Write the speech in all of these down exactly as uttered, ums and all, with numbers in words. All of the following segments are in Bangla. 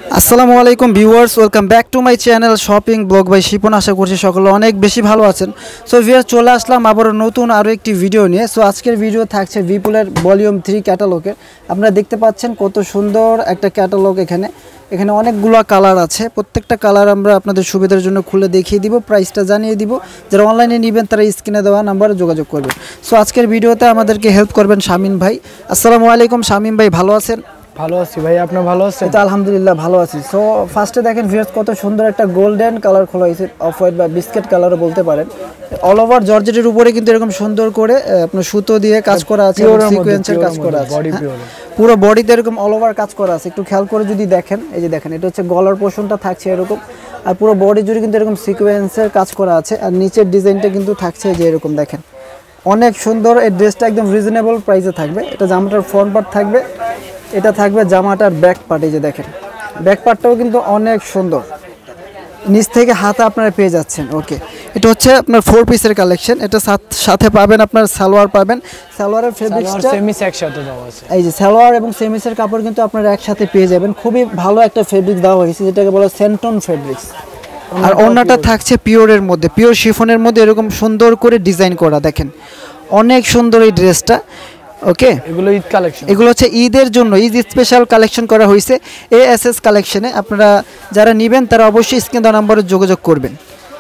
আসসালামু আলাইকুম viewers, welcome back to my channel shopping blog by Shipon. আশা করছি সকলে অনেক বেশি ভালো আছেন। সো ভিউয়ার্স, চলে আসলাম আবারও নতুন আরও একটি ভিডিও নিয়ে। সো আজকের ভিডিও থাকছে বিপুলের ভলিউম থ্রি ক্যাটালগের। আপনারা দেখতে পাচ্ছেন কত সুন্দর একটা ক্যাটালগ। এখানে এখানে অনেকগুলো কালার আছে। প্রত্যেকটা কালার আমরা আপনাদের সুবিধার জন্য খুলে দেখিয়ে দিব, প্রাইসটা জানিয়ে দিব। যারা অনলাইনে নেবেন তারা স্ক্রিনে দেওয়া নাম্বারে যোগাযোগ করবেন। সো আজকের ভিডিওতে আমাদেরকে হেল্প করবেন শামীম ভাই। আসসালামু আলাইকুম শামীম ভাই, ভালো আছেন? ভালো আছি ভাই, আপনি ভালো আছেন? তো আলহামদুলিল্লাহ ভালো আছি। সো ফার্স্টে দেখেন ভিউয়ার্স, কত সুন্দর একটা গোল্ডেন কালার খোলা হয়েছে, অফ হোয়াইট বা বিস্কিট কালারও বলতে পারেন। অল ওভার জর্জেটের উপরে কিন্তু এরকম সুন্দর করে আপনার সুতো দিয়ে কাজ করা আছে, সিকোয়েন্সের কাজ করা আছে, পুরো বডিতে এরকম অল ওভার কাজ করা আছে। একটু খেয়াল করে যদি দেখেন, এই যে দেখেন, এটা হচ্ছে গলার পোর্শনটা থাকছে এরকম, আর পুরো বডি জুড়ে কিন্তু এরকম সিকোয়েন্সের কাজ করা আছে। আর নিচের ডিজাইনটা কিন্তু থাকছে যে এরকম দেখেন, অনেক সুন্দর। এই ড্রেসটা একদম রিজনেবল প্রাইসে থাকবে। এটা জামাটার ফ্রন্ট পার্ট থাকবে, এটা থাকবে জামাটার ব্যাক পার্ট। এই যে দেখেন, ব্যাক পার্টটাও কিন্তু অনেক সুন্দর, নিচ থেকে হাতে আপনারা পেয়ে যাচ্ছেন। ওকে, এটা হচ্ছে আপনার ফোর পিসের কালেকশন। এটা সাথে পাবেন আপনার সালোয়ার পাবেন, সালোয়ারের ফেব্রিক্সটা সেমিস একসাথে দেওয়া আছে। এই যে সালোয়ার এবং সেমিসের কাপড় কিন্তু আপনারা একসাথে পেয়ে যাবেন। খুবই ভালো একটা ফেব্রিক দেওয়া হয়েছে, যেটাকে বলে সেন্টন ফেব্রিক্স। আর ওড়নাটা থাকছে পিওরের মধ্যে, পিওর শিফনের মধ্যে এরকম সুন্দর করে ডিজাইন করা। দেখেন অনেক সুন্দর এই ড্রেসটা। ওকে, এগুলো ঈদ কালেকশন, এগুলো হচ্ছে ঈদের জন্য ঈদ স্পেশাল কালেকশন করা হয়েছে এ এস এস কালেকশনে। আপনারা যারা নেবেন তারা অবশ্যই স্ক্রিন দেওয়া নম্বরে যোগাযোগ করবেন।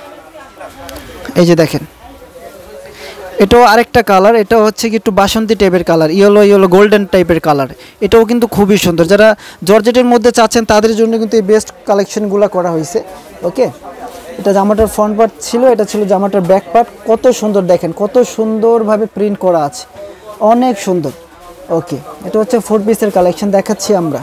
এই যে দেখেন, এটাও আরেকটা কালার, এটা হচ্ছে কি একটু বাসন্তী টাইপের কালার, ইয়েলো ইয়েলো গোল্ডেন টাইপের কালার। এটাও কিন্তু খুবই সুন্দর। যারা জর্জেটের মধ্যে চাচ্ছেন তাদের জন্য কিন্তু এই বেস্ট কালেকশনগুলো করা হয়েছে। ওকে, এটা জামাটার ফ্রন্ট পার্ট ছিল, এটা ছিল জামাটার ব্যাক পার্ট। কত সুন্দর দেখেন, কত সুন্দরভাবে প্রিন্ট করা আছে, অনেক সুন্দর। ওকে, এটা হচ্ছে ফোর পিসের কালেকশন দেখাচ্ছি আমরা।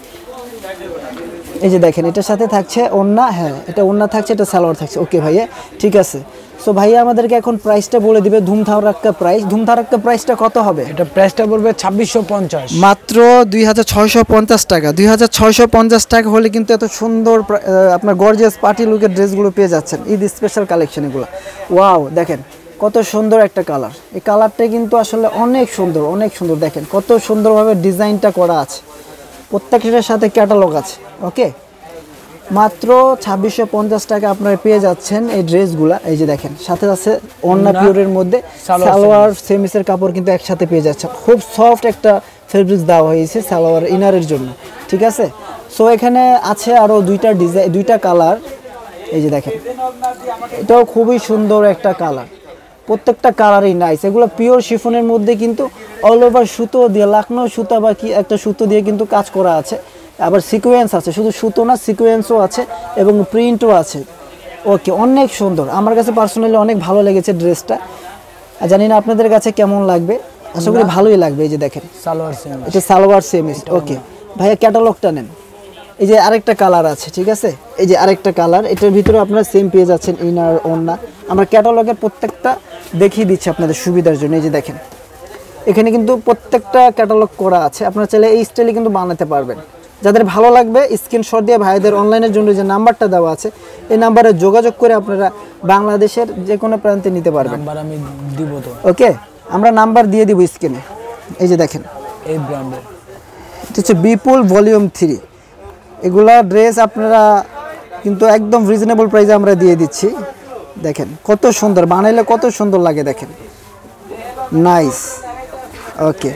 এই যে দেখেন, এটার সাথে থাকছে ওড়না, হ্যাঁ এটা ওড়না থাকছে, এটা সালোয়ার থাকছে। ওকে ভাইয়া, ঠিক আছে। সো ভাইয়া আমাদেরকে এখন প্রাইসটা বলে দিবে, ধুমধারাক্কা প্রাইস। ধুমধারাক্কা প্রাইসটা কত হবে? এটা প্রাইসটা পড়বে ছাব্বিশশো পঞ্চাশ, মাত্র দুই হাজার ছয়শো পঞ্চাশ টাকা। দুই হাজার ছয়শো পঞ্চাশ টাকা হলে কিন্তু এত সুন্দর আপনার গর্জিয়াস পার্টি লুকের ড্রেসগুলো পেয়ে যাচ্ছেন, ঈদ স্পেশাল কালেকশন এগুলো। ওয়াও, দেখেন কত সুন্দর একটা কালার। এই কালারটা কিন্তু আসলে অনেক সুন্দর, অনেক সুন্দর। দেখেন কত সুন্দরভাবে ডিজাইনটা করা আছে, প্রত্যেকটার সাথে ক্যাটালগ আছে। ওকে, মাত্র ছাব্বিশশো পঞ্চাশ টাকা আপনারা পেয়ে যাচ্ছেন এই ড্রেসগুলা। এই যে দেখেন, সাথে আছে ওড়না পিওরের মধ্যে, সালোয়ার সেমিসের কাপড় কিন্তু একসাথে পেয়ে যাচ্ছেন। খুব সফট একটা ফেব্রিক্স দেওয়া হয়েছে সালোয়ার ইনারের জন্য, ঠিক আছে। সো এখানে আছে আরও দুইটা ডিজাইন, দুইটা কালার। এই যে দেখেন, এটাও খুবই সুন্দর একটা কালার, প্রত্যেকটা কালারই নাইস। এগুলো পিওর শিফনের মধ্যে কিন্তু অল ওভার সুতো দিয়ে, লাকনো সুতা বা কি একটা সুতো দিয়ে কিন্তু কাজ করা আছে। আবার সিকোয়েন্স আছে, শুধু সুতো না সিকোয়েন্সও আছে এবং প্রিন্টও আছে। ওকে, অনেক সুন্দর। আমার কাছে পার্সোনালি অনেক ভালো লেগেছে ড্রেসটা। জানি না আপনাদের কাছে কেমন লাগবে, আশা করি ভালোই লাগবে। এই যে দেখেন, সালোয়ার সেম, এটা সালোয়ার সেমিস। ওকে ভাইয়া, ক্যাটালগটা নেন। এই যে আরেকটা কালার আছে, ঠিক আছে। এই যে আরেকটা কালার, এটার ভিতরে আপনারা সেম পেয়ে যাচ্ছেন ইনার ওড়না। আমরা ক্যাটালগের প্রত্যেকটা দেখিয়ে দিচ্ছি আপনাদের সুবিধার জন্য। এই যে দেখেন, এখানে কিন্তু প্রত্যেকটা ক্যাটালগ করা আছে। আপনারা চাইলে এই স্টাইলে কিন্তু বানাতে পারবেন। যাদের ভালো লাগবে স্ক্রিনশট দিয়ে ভাইদের অনলাইনের জন্য যে নাম্বারটা দেওয়া আছে এই নাম্বারে যোগাযোগ করে আপনারা বাংলাদেশের যে কোনো প্রান্তে নিতে পারবেন। নাম্বার আমি দিব তো। ওকে, আমরা নাম্বার দিয়ে দিব স্ক্রিনে। এই যে দেখেন, এই ব্র্যান্ডের এটা হচ্ছে বিপুল ভলিউম থ্রি। এগুলা ড্রেস আপনারা কিন্তু একদম রিজনেবল প্রাইসে আমরা দিয়ে দিচ্ছি। দেখেন কত সুন্দর বানাইলে কত সুন্দর লাগে, দেখেন নাইস। ওকে,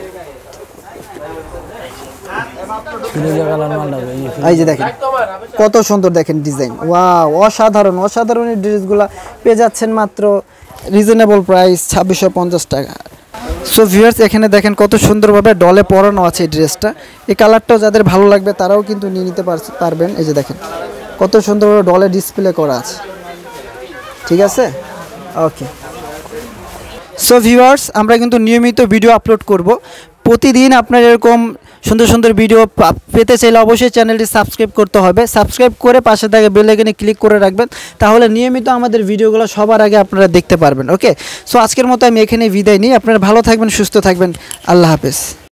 এই যে দেখেন কত সুন্দর, দেখেন ডিজাইন, ওয়াও অসাধারণ। অসাধারণ এই ড্রেসগুলো পেয়ে যাচ্ছেন মাত্র রিজনেবল প্রাইস ছাব্বিশশো পঞ্চাশ টাকা। সো ভিউয়ার্স, এখানে দেখেন কত সুন্দরভাবে ডলে পরানো আছে এই ড্রেসটা। এই কালারটাও যাদের ভালো লাগবে তারাও কিন্তু নিয়ে নিতে পারবেন। এই যে দেখেন কত সুন্দরভাবে ডলে ডিসপ্লে করা আছে, ঠিক আছে। ওকে, সো ভিউয়ার্স, আমরা কিন্তু নিয়মিত ভিডিও আপলোড করব প্রতিদিন। আপনার এরকম সুন্দর সুন্দর ভিডিও পেতে চাইলে অবশ্যই চ্যানেলটি সাবস্ক্রাইব করতে হবে। সাবস্ক্রাইব করে পাশে থাকা বেল আইকনে ক্লিক করে রাখবেন, তাহলে নিয়মিত আমাদের ভিডিওগুলো সবার আগে আপনারা দেখতে পারবেন। ওকে, সো আজকের মতো আমি এখানে বিদায় নিই। আপনারা ভালো থাকবেন, সুস্থ থাকবেন, আল্লাহ হাফেজ।